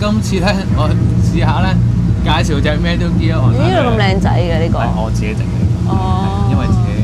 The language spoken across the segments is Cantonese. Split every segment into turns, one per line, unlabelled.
今次咧，我試下咧介紹隻咩都啲啊！
呢個咁靚仔嘅呢個，
係我自己整嘅。
哦，
因為自己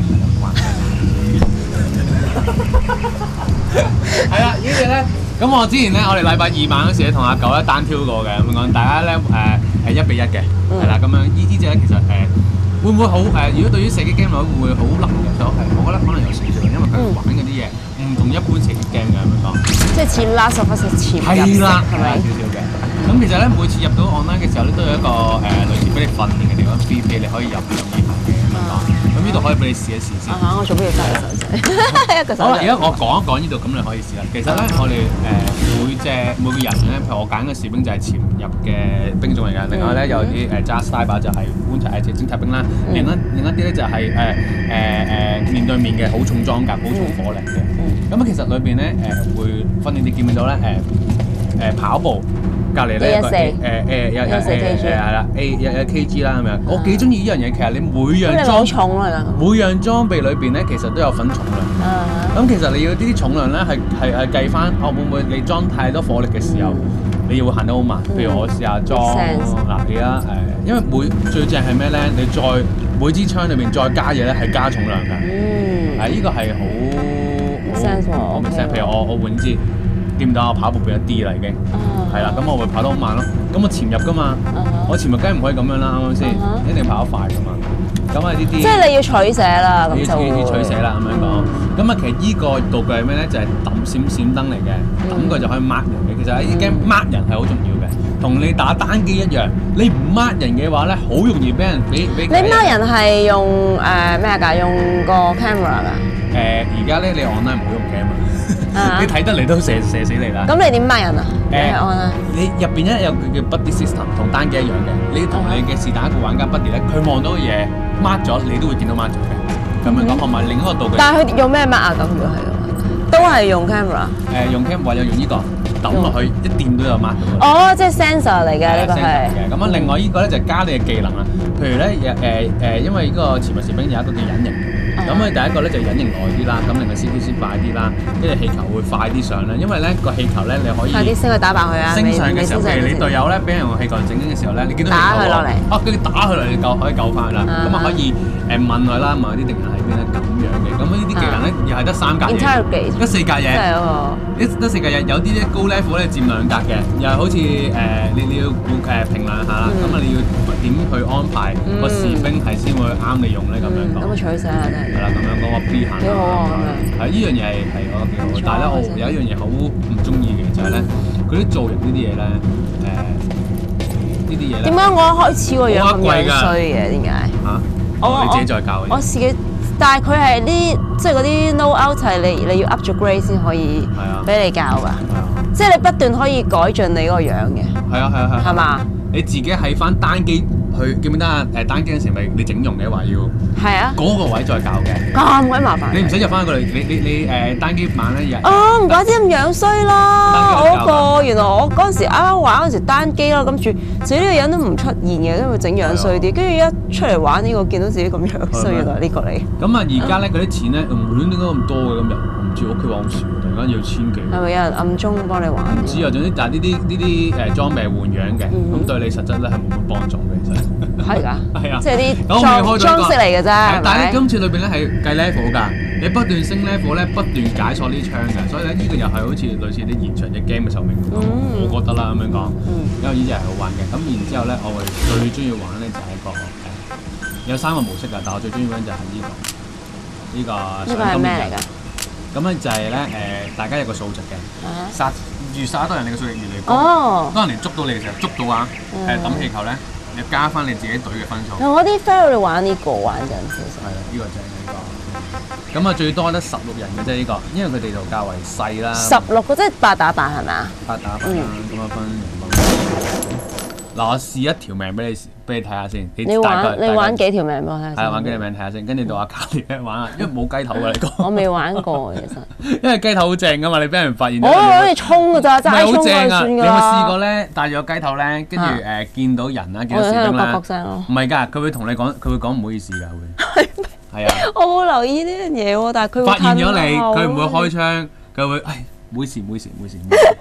係啦，呢隻咧，咁我之前咧，我哋禮拜二晚嗰時咧，同阿狗咧單挑過嘅，咁講大家咧係1比1嘅，係啦，咁樣呢隻咧其實會唔會好如果對於射擊 game 嚟講，會唔會好難入手？係，我覺得可能有少少，因為佢玩嗰啲嘢唔同一般射擊 game 嘅咁樣講。
即係似 Last of Us 潛入式，
係啦，
係咪？
少少嘅。咁其實咧，每次入到 online 嘅時候咧，都有一個類似俾你訓練嘅地方 free play，你可以入去嘅咁樣講。咁呢度可以俾你試一試先。
我做咩要揸個手仔？一個手仔。
好啦，而家我講一講呢度，咁你可以試啦。其實咧，我哋每個人咧，譬如我揀嘅士兵就係潛入嘅兵種嚟㗎。另外咧有啲揸 sniper 就係觀察偵察兵啦。另一啲咧就係面對面嘅好重裝甲、好重火力嘅。咁其實裏邊咧會訓練你見唔見到咧跑步。隔離咧有係啦 A1kg 啦咁樣，我幾中意呢樣嘢。其實你每樣裝備裏邊咧，其實都有份重量。咁其實你要呢啲重量咧係計翻，會唔會你裝太多火力嘅時候，你會行得好慢？譬如我試下裝嗱，而家因為最正係咩咧？你再每支槍裏邊再加嘢咧，係加重量㗎。呢個係好明顯。譬如我換支。見唔到我跑步變咗 D 啦已經，係啦，咁我會跑得好慢咯。咁我潛入噶嘛，我潛入梗係唔可以咁樣啦，啱唔啱先？一定跑得快噶嘛。咁呢啲，
即係你要取捨啦，咁就
要取捨啦咁樣講。咁其實依個道具係咩咧？就係閃燈嚟嘅，抌佢就可以 mark 人嘅。其實呢啲 game mark 人係好重要嘅，同你打單機一樣。你唔 mark 人嘅話咧，好容易俾人俾。
你 mark 人係用咩㗎？用個 camera 㗎？
而家咧你 online 唔好用 camera。你睇得嚟都射死你啦！
咁你點 mark 人啊？
你入邊咧有個叫 buddy system， 同單機一樣嘅。你同你嘅是但一個玩家 buddy 咧，佢望到嘅嘢 mark 咗，你都會見到 mark 咗嘅。咁樣講，同埋另一個道具。
但係佢用咩 mark 啊？咁如果係嘅話，都係用 camera。
用 camera 或者用呢個抌落去，一掂都有 mark 到。
哦，即係 sensor 嚟嘅呢個係。
咁啊，另外呢個咧就加你嘅技能啦。譬如咧因為呢個潛入士兵有一個叫隱形。咁佢第一個咧就隱形耐啲啦，咁令個 CQC 快啲啦，跟住氣球會快啲上啦。因為咧個氣球咧你可以
快啲升去打爆佢啊！
升上嘅時候，譬如你隊友咧俾人用氣球整緊嘅時候咧，你見到氣球
打佢落嚟，
跟住打佢落嚟可以救翻啦。咁啊可以問佢啦，問啲敵人喺邊咧咁樣嘅。咁呢啲技能咧又係得3格嘢，得4格嘢，得4格嘢。有啲咧高 level 咧佔2格嘅，又係好似你要評量下啦。咁啊你要點去安排個士兵係先會啱你用咧咁樣講。
咁啊取捨下真係。係
啦，咁樣講個 B 行
幾好啊！咁樣
係呢樣嘢係我覺得幾好，但係咧我有一樣嘢好唔中意嘅就係咧，佢啲造型呢啲嘢咧，呢啲嘢咧。點解我一開始個樣咁樣衰嘅？點解？嚇！你自己再教。
我自己，但係佢係啲即係嗰啲 no out 係你要 up 咗 grade 先可以俾你教㗎。即係你不斷可以改進你嗰個樣嘅。係
啊。
係嘛？
你自己喺翻單機。佢記唔記得啊？單機嗰時咪你整容嘅話要
係啊，
嗰個位再教嘅，
咁鬼麻煩。
你唔使入翻過嚟，你單機版咧
唔怪之咁樣衰啦！我嗰個原來我嗰陣時啱啱玩嗰陣時單機啦，諗住自己呢個人都唔出現嘅，因為整樣衰啲。跟住一出嚟玩呢個，見到自己咁樣衰，原來呢個嚟。
咁啊，而家咧嗰啲錢咧，無端點解咁多嘅今日？唔知屋企話好少，突然間要1000幾。係
咪有人暗中幫你玩？
唔知啊，總之但係呢啲裝備換樣嘅，咁對你實質咧係冇乜幫助嘅，其實。
係㗎，
係啊，
即係啲裝飾嚟嘅啫。
但係你今次裏邊咧係計 level 㗎，你不斷升 level 咧，不斷解鎖啲槍㗎，所以咧呢個又係好似類似啲延長嘅 game 嘅壽命咁。我覺得啦咁樣講，因為呢隻係好玩嘅。咁然之後咧，我會最中意玩咧就係一個有3個模式㗎，但我最中意玩就係呢個。呢個係咩嚟㗎？咁咧就係咧大家有個數值嘅，越殺多人，你嘅數值越嚟越高。當人哋捉到你嘅時候，捉到啊抌氣球咧。你加翻你自己隊嘅分數。我啲 friend 去玩呢個玩緊，其實係啦，呢個就係呢個。咁啊，最多得16人嘅啫呢個，因為佢哋就較為細啦。16個即係8打8係咪啊？8打8啦，咁啊分。嗱，我試一條命俾你睇下先。你玩幾條命俾我睇下先？係玩幾條命睇下先，跟住到阿卡列玩下，因為冇雞頭㗎你講。我未玩過其實。因為雞頭好正㗎嘛，你俾人發現咗。我攞嚟衝㗎咋，齋衝就算㗎。你有冇試過咧？戴咗雞頭咧，跟住見到人啦，見到士兵啦。唔係㗎，佢會同你講，佢會講唔好意思㗎會。係啊。我冇留意呢樣嘢喎，但係佢發現咗你，佢唔會開槍，佢會唔好意思。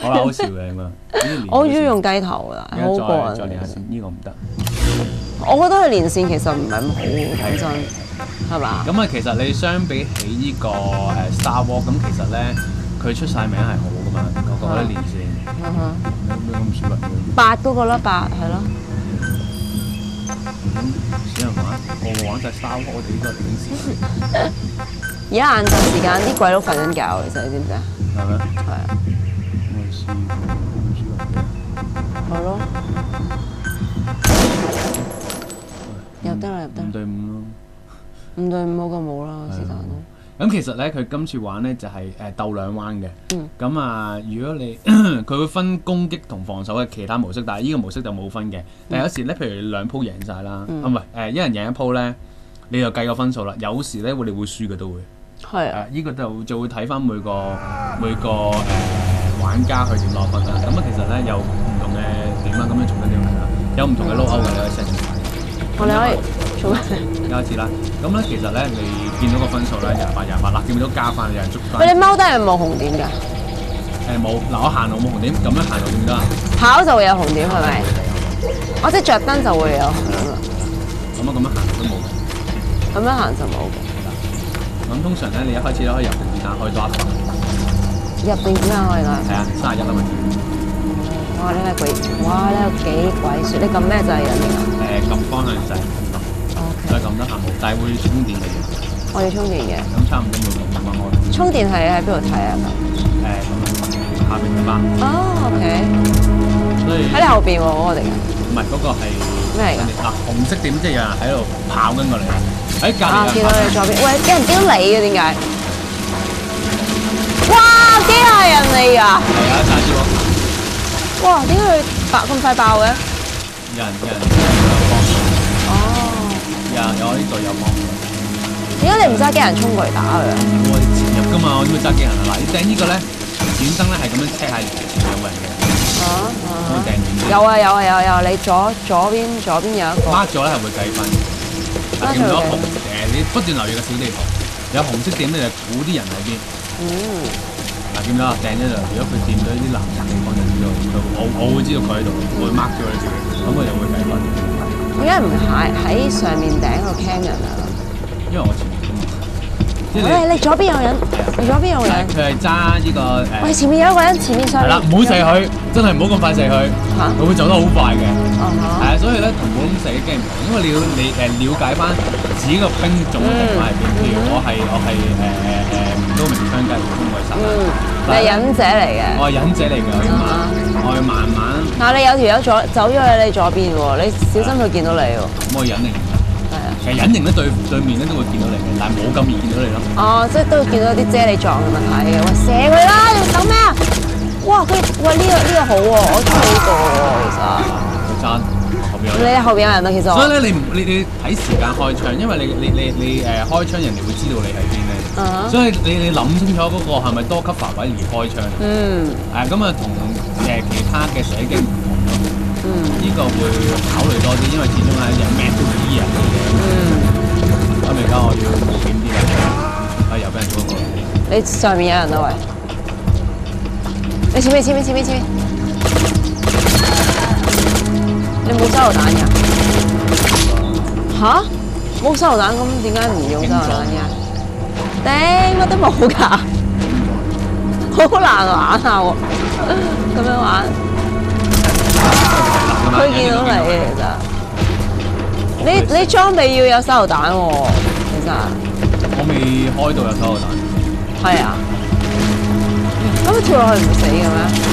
好啦，好笑嘅咁啊！
我要用雞頭㗎，好過癮。
再練下先，呢個唔得。
我覺得佢連線其實唔係咁好，講真，係嘛？
咁啊，其實你相比起呢個Star Wars，咁其實咧佢出晒名係好噶嘛，我覺得連線。咩咁少人嘅
8嗰個啦，8係咯。
少人玩，個玩晒Star Wars，我哋呢個領先。
而家晏晝時間啲鬼佬瞓緊覺，其實你知唔知啊？
係咩？
係啊。
我試過，唔少人嘅。
係咯。入得啦，入得。
5對5咯。
5對5好過冇啦，是但咯。
咁其實咧，佢今次玩咧就係鬥兩彎嘅。咁啊，如果你佢會分攻擊同防守嘅其他模式，但係呢個模式就冇分嘅。但係有時咧，譬如你2鋪贏晒啦，唔係一人贏一鋪咧，你就計個分數啦。有時咧，你會輸嘅都會。
係啊。
呢個就會睇翻每個玩家去點攞分啦。咁啊，其實咧有唔同嘅點啦，咁樣重新點嚟啦，有唔同嘅 loadout嘅，你可以 set 住。
我哋可以做咩？
有一次啦，咁咧其實咧你見到個分數咧28啦，見到加翻有人捉翻。
你踎低係冇紅點㗎？
冇，嗱我行路冇紅點，咁樣行路點得啊？
跑就會有紅點係咪？我即係着燈就會有紅點啦。
咁樣行都冇嘅。
咁樣行就冇嘅。
咁通常咧，你一開始咧可以入定子彈開多一發。
入定子彈可以啦。係
啊，31啦嘛。
哇！你係鬼，哇！你有幾鬼鼠？你撳咩掣㗎？
撳方向掣，再撳得下冇，但係會充電嘅。
我要充電嘅。
咁差唔多要6蚊開。
充電係喺邊度睇啊？
咁下邊嗰班。
哦，OK。
所以
喺你後邊喎，我哋嘅。
唔係嗰個係
咩嚟㗎？
嗱，紅色點即係有人喺度跑緊過嚟。喺隔離。
見到你左邊，喂，有人見到你嘅點解？哇！機械人嚟㗎。
係啊，揸住喎。
哇！點解佢咁快爆嘅？
有人幫手。
哦。
有呢隊有幫手。
點解你唔揸機人衝過嚟打佢啊？
我哋潛入㗎嘛，我點會揸機人啊？嗱，你掟呢個咧，轉燈咧係咁樣 check 下前面有冇人嘅。我掟遠。
有，你左邊有一個。
mark 咗咧係會計分。見到紅你不斷留意個小地圖，有紅色點咧就估啲人喺邊。嗱，見到啊，掟咗就，如果佢掂到啲藍色地方就知道，我會知道佢喺度，我會 mark 咗佢自己，咁我就會計分。
點解唔喺上面頂個 cam 人啊？
因為我前面㗎嘛。
你左邊有人，你左邊有人。
佢係揸呢個
喂，前面有一個人，前面上面。
係啦，唔好射佢，真係唔好咁快射佢。佢會走得好快嘅。係啊，所以咧同普通射擊機唔同，因為你了解翻自己個兵種嘅地方係邊。譬如我係都明槍雞普通衛士。
你係忍者嚟嘅。
我係忍者嚟嘅，我要慢慢。
但係你有條友走咗去你左邊喎，你小心佢見到你喎。
咁我隱形。
係啊。
其實隱形咧對面咧都會見到你嘅，但係冇咁易見到你咯。
哦，即係都會見到啲啫喱狀嘅問題嘅。喂，射佢啦！你等咩啊？哇！喂呢個好喎，我中意呢個喎，其實。
佢爭後邊有人。
你後邊有人啊，其實。
所以咧，你睇時間開槍，因為你開槍人哋會知道你喺邊咧。所以你諗清楚嗰個係咪多級範圍而開槍？咁啊同其他嘅射擊唔同咯。呢個會考慮多啲，因為始終係有咩都知人嘅嘢。咁而家我要冒險啲啦，又俾人捉過。
你上面有人啊喂！你前面！你冇手榴彈㗎？嚇？冇手榴彈咁點解唔用手榴彈嘅？頂，乜都冇㗎，好難玩下喎，咁樣玩。佢見到你其實，你裝備要有手榴彈喎，其實。
我未開到有手榴彈。
係啊。咁跳落去唔死嘅咩？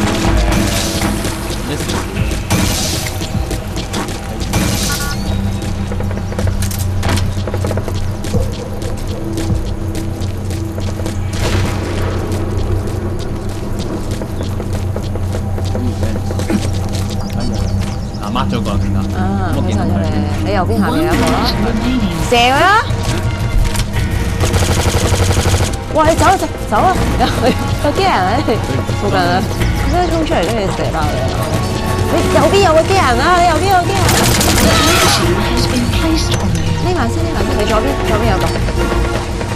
抹咗個先得。
我見到你，你右邊下面有一個啦，射佢啦！哇！你走啊！有機人喺附近啊！佢真係衝出嚟跟住射爆你。你右邊有個機人啊！你右邊有個機人。匿埋先，你左邊有個。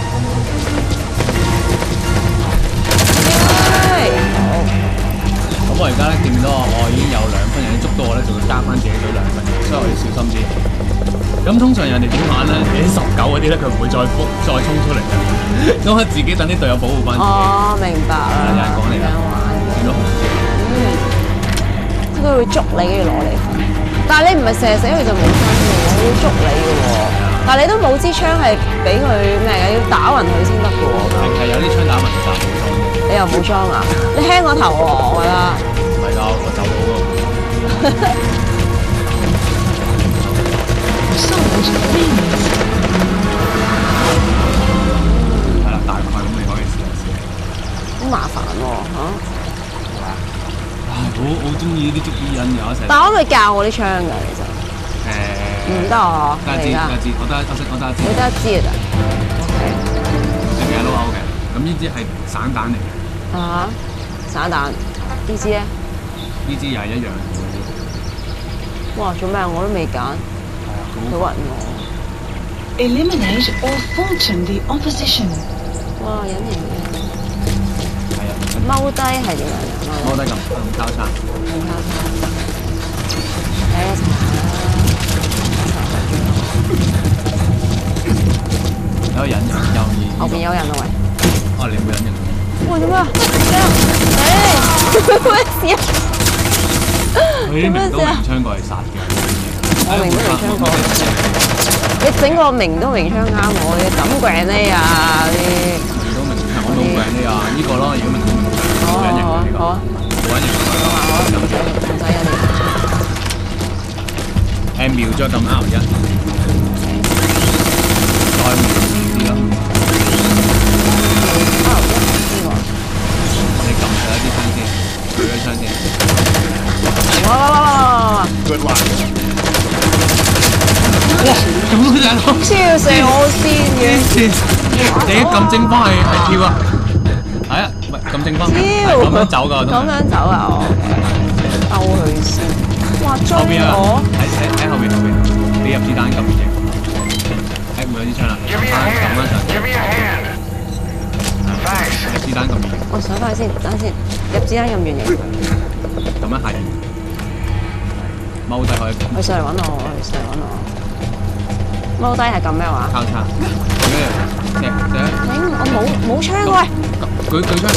好。
家咧見到我已經有2分，人哋捉到我咧，就會加翻自己隊2分，所以我要小心啲。咁通常人哋點玩咧？你19嗰啲咧，佢唔會再衝出嚟嘅，咁我自己等啲隊友保護翻自己。
哦，明白啦。
有人講你啦，見到紅色。
佢會捉你，跟住攞你。但係你唔係射死佢就冇分嘅喎，佢會捉你嘅喎。但係你都冇支槍係俾佢咩嘅，要打暈佢先得嘅喎。
係有啲槍打暈就冇裝嘅。
你又冇裝啊？你輕個頭喎，我覺得。
唔係㗎，我走到㗎。係啦，大概咁你可以試一試。
好麻煩喎嚇！
好中意呢啲捉伊人嘅，我成日。
但係可唔可以教我啲槍㗎？其實唔得啊！
得一支，我得一支。
你得一支㗎咋 ？OK。
你嘅撈嘅，咁呢支係散彈嚟嘅。
啊！散彈呢支咧？
呢支又係一樣。
哇！做咩？我都未揀。佢暈我。
Eliminate or falter the opposition。
哇！隱形嘅。
係啊。
踎低係點樣㗎？
踎低咁交叉。
咁交叉。睇一查。
有人右耳。
後邊有人啊喂！
哦，你冇人嘅。
喂，做咩啊？咩事啊？
佢啲明刀明槍過嚟殺嘅。
我明刀明槍過。你整個明刀明槍啱我嘅，抌頸呢啊啲。
明刀明槍，我冇頸呢啊，呢個咯，如果明刀明槍。好隱形嘅呢個。好隱形。
唔使隱形。
瞄咗撳 R1。再瞄啲咯。你撳佢一啲槍先，舉咗槍先。
哇
！Good one！ 哇！咁都人
超射我先嘅。
你撳正方係跳啊？係啊，唔係撳正方。係咁樣走㗎。
咁樣走啊！我勾佢先。哇！追我！
喺後邊，你入子彈撳完嘅。誒，冇有支槍啦，撳翻上。入子彈撳完。
我上翻去先，等先。入子彈咁遠嘅。
撳一下完。踎低可以。
佢上嚟揾我，佢上嚟揾我。踎低係撳咩話？
交叉。
我冇槍喂！
舉槍。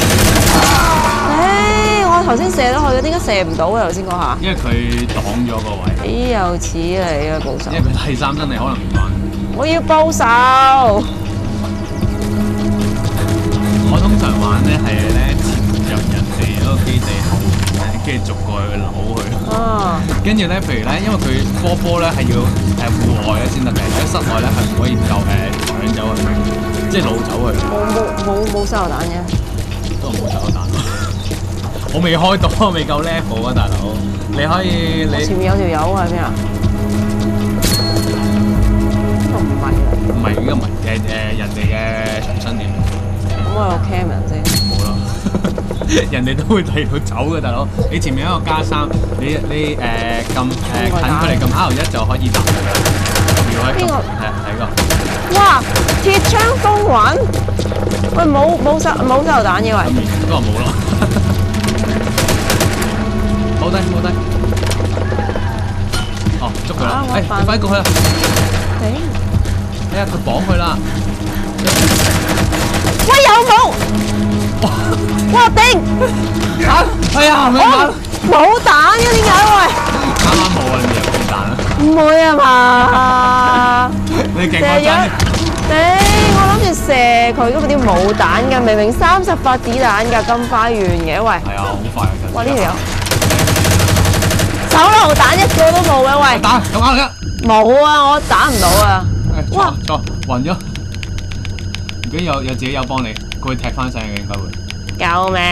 我頭先射咗佢，點解射唔到嘅頭先嗰下？
因為佢擋咗個位。
咦，又似你嘅報仇。
因為佢第3身你可能唔慣。
我要報仇。
我通常玩咧係咧潛入人哋嗰個基地後面咧，跟住逐個去扭佢。
啊！
跟住咧，譬如咧，因為佢波咧係要戶外咧先得嘅，喺室內咧係唔可以夠搶走佢，即係擄走佢。
冇手榴彈嘅。
都冇手榴彈。我未開到，我未夠 level 啊，大佬。你可以你。
前面有條友喺邊啊？呢個唔係嚟。
唔係，呢個唔係人哋嘅長身點。
咁我有 cam 人啫。
冇啦。人哋都會睇到走嘅，大佬。你前面一個加3，你撳近佢嚟撳 R1就可以打。邊個？係呢個。
哇！鐵槍風雲。喂，冇手榴彈嘅喂。
都話冇咯。冇低。哦，捉佢啦！快過去啦！
頂！
哎呀，佢綁佢啦！
喂，有冇？哇頂！
哎呀，
冇彈嘅點解喂？
啱冇啊！你入子彈啦！
唔會啊嘛？
你勁過真。
我諗住射佢嗰啲冇彈㗎，明明30發子彈㗎，咁快完嘅喂。
係啊，好快啊！
哇！呢條友手榴彈一個都冇嘅喂。
打咁啱一。
冇啊，我打唔到啊。
哇！錯，暈咗。如果有自己有幫你，佢會踢翻上嘅應該會。
救命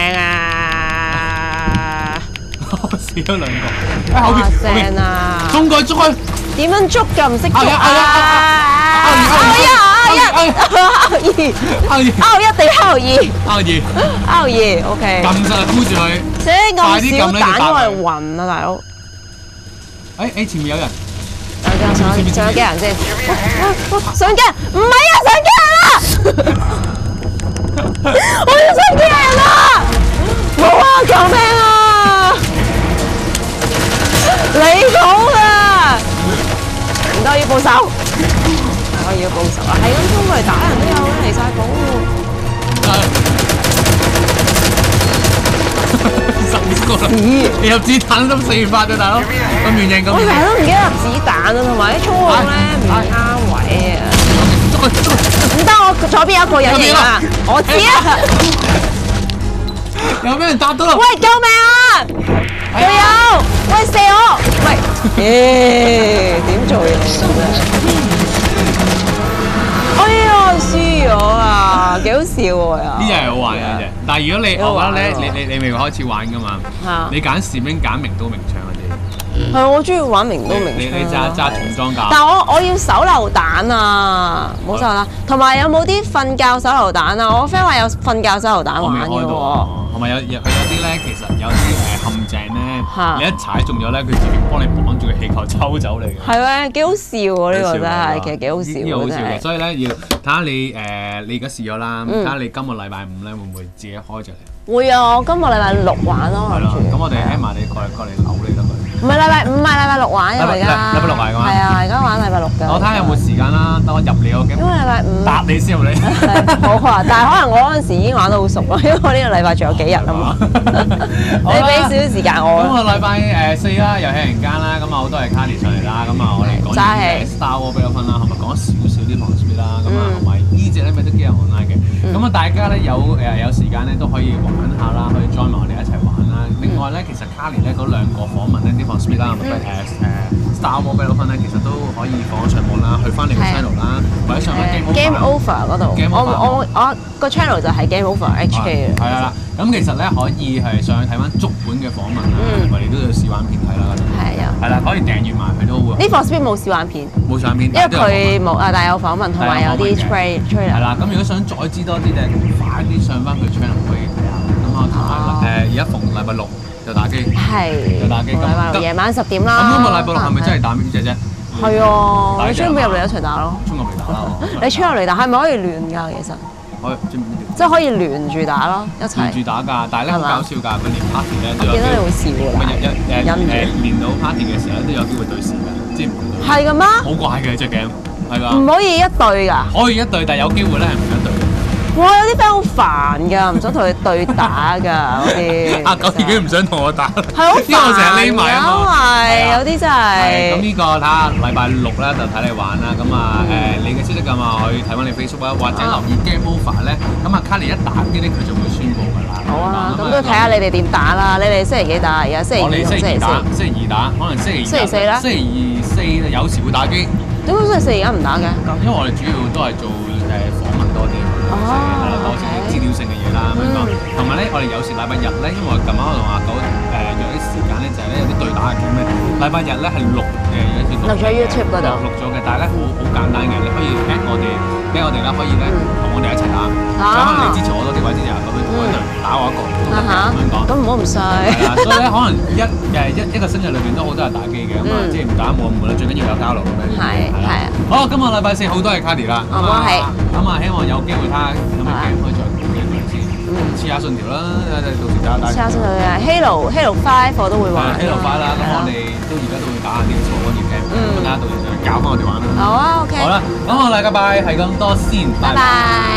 啊！
我死咗2個。後邊啊！衝過去捉佢。
點樣捉㗎？唔識捉啊！R1定 R2 OK。
撳實箍住佢。
咁少彈我係暈啊，大佬。
前面有人。
上機人先。上機人，唔係啊，上機人啊！我要上機人啊！冇啊，救命啊！ 係咁衝過嚟打人都有嘅，離晒譜
10個啦，你入子彈都4發啫，大佬咁圓形咁。
我成日都唔記得入子彈啊，同埋啲操控咧唔啱位啊。唔得，我左邊有一個隱形啊！我知啊。
有俾人打到啦！
喂，救命啊！隊友，喂射我！喂，點做嘢哎呀，輸咗啊！幾好笑喎又。
呢隻係好玩嘅啫，但係如果你我覺得咧，你未開始玩噶嘛？你揀士兵揀名刀名槍嗰啲。
係我中意玩名刀名槍。
你揸重裝架。
但係我要手榴彈啊！冇手榴彈，同埋有冇啲瞓覺手榴彈啊？我 friend 話有瞓覺手榴彈玩嘅喎。
同埋有啲咧，其實有啲陷阱咧，你一踩中咗咧，佢自己幫你綁住個氣球抽走你嘅。
係咩？幾好笑喎！呢個真係，其實幾好笑。
呢個好笑嘅，所以咧要睇下你而家試咗啦，睇下你今個禮拜5咧會唔會自己開隻嚟？
會啊！我今個禮拜6玩咯。
係咯，咁我哋 Emma 你過嚟扭你得佢。
唔係禮拜5，唔係禮拜6玩嘅而家。
禮拜6嚟㗎嘛？
係啊，而家玩禮拜6嘅。
我睇下有冇時間啦，等我入你個 game。
因為禮拜5。
答你先入你。
好啊，但係可能我嗰陣時已經玩得好熟咯，因為我呢個禮拜仲有幾日啊嘛。你俾少少時間我。
咁啊，禮拜4啦，遊戲人間啦，咁啊好多係 Carly 上嚟啦，咁啊我哋講啲 Star Wars 俾我分啦，同埋講少少啲防 speed 啦，咁啊同埋呢隻咧咪都幾有 online 嘅，咁啊大家咧有時間咧都可以玩下啦，可以 join 埋我哋一齊玩啦。另外咧，其實 Carly 咧嗰2個訪問咧啲防 speed 啦，Star Wars 俾我分咧，其實都可以放上網啦，去翻你個 channel 啦，或者上翻
Game Over 嗰度。我個 channel 就係 Game Over HK 嘅。
係啦，咁其實咧可以係上去睇翻足本嘅訪問啦，我哋都有試玩片睇啦。
係啊。
係啦，可以訂閱埋佢都會。
呢 For Speed 冇試玩片。
冇試玩片。
因為佢冇啊，但係有訪問同埋有啲 trailer。
係啦，咁如果想再知多啲咧，快啲上翻佢 channel 可以睇下。咁啊，同埋而家逢禮拜6就打機。
係。
就打機。
禮拜6夜晚10點啦。
咁今個禮拜6係咪真係打呢隻啫？
係啊，你衝入嚟一齊打咯。
衝入嚟打啦！
你衝入嚟打係咪可以聯㗎？其實。
可以
即係可以聯住打咯，一齊。
連住打㗎，但係咧好搞笑㗎，佢連 party 咧都有。
見到你會笑㗎啦。
連到 party 嘅時候都有機會對視㗎，知唔知？
係㗎咩？
好怪嘅隻 game，係㗎。
唔可以一對㗎。
可以一對，但係有機會咧係唔一對。
哇！有啲 friend 好煩㗎，唔想同佢對打㗎嗰啲。
阿狗已經唔想同我打，
係好煩，
因為我成日匿埋啊嘛。
因為有啲真係。
咁呢個睇下禮拜6咧就睇你玩啦。咁啊你嘅消息咁啊可以睇翻你 Facebook 啦，或者留意 Game Over 咧。咁啊卡尼一打機咧佢就會宣佈㗎啦。
好啊，咁都睇下你哋點打啦。你哋星期幾打？而家星期2同星期4。
星期2打，可能星期
4啦。
星期4有時會打機。
點解星期4而家唔打嘅？
因為我哋主要都係做訪問多啲。係啦，多啲資料性嘅嘢啦咁樣講，同埋咧，我哋有時禮拜日咧，因為我近晚我同阿狗約啲時間咧，就係咧有啲對打嘅 game 咧，禮拜日咧係錄嘅，有時
錄咗 YouTube 嗰度，
錄咗嘅，但係咧好簡單嘅，你可以 at 我哋啦，可以咧同我哋一齊打，可能你支持我多啲，或者有咁樣同我一齊打我一個，咁樣講。
咁唔好唔衰。
係啦，所以咧可能一個星期裏邊都好多人打機嘅，咁啊即係唔打冇咁悶啦，最緊要有交流咁樣。
係啊。
好，今個禮拜4好多係 Carly 啦。
我係。
咁啊，希望有機會睇下有咩 game 可以再講嘅先。黐下信條啦，到時打打。
黐下信條啊 ，Halo 5我都會玩。
Halo 5啦，咁我哋都而家都會打下啲草嗰啲 game，咁睇下到時就教翻我哋玩啦。
好啊，OK。
好啦，咁我禮拜係咁多先，拜拜。